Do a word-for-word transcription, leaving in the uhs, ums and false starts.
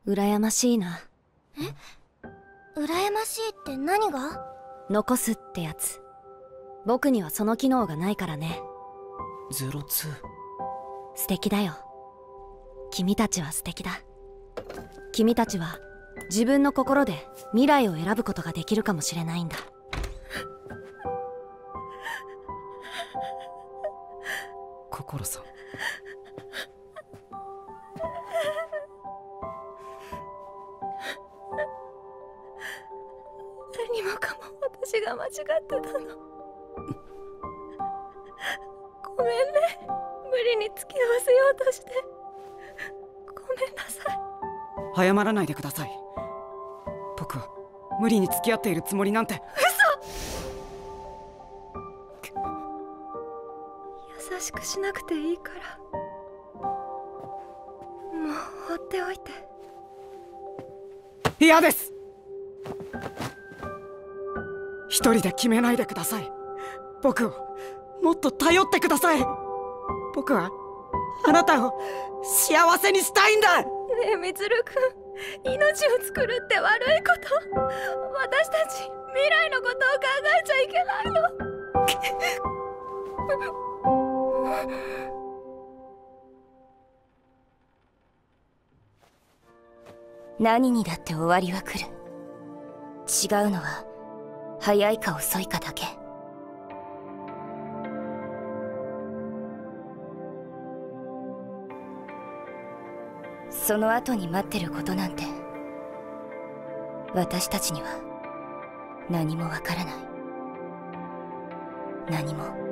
羨ましいな。 え？羨ましいって何が？ 残すってやつ。僕にはその機能がないからね。 ゼロツー。 素敵だよ。君たちは素敵だ。君たちは自分の心で未来を選ぶことができるかもしれないんだ。 心さん。 何もかも私が間違ってたの。ごめんね。無理に付き合わせようとして。ごめんなさい。 謝らないでください。僕は無理に付き合っているつもりなんて。 嘘！優しくしなくていいから、もう放っておいて。 嫌です。一人で決めないでください。僕をもっと頼ってください。僕はあなたを幸せにしたいんだ。 ねえみつるくん、命を作るって悪いこと？私たち未来のことを考えちゃいけないの。 何にだって終わりは来る。違うのは早いか遅いかだけ。その後に待ってることなんて私たちには何もわからない。何も。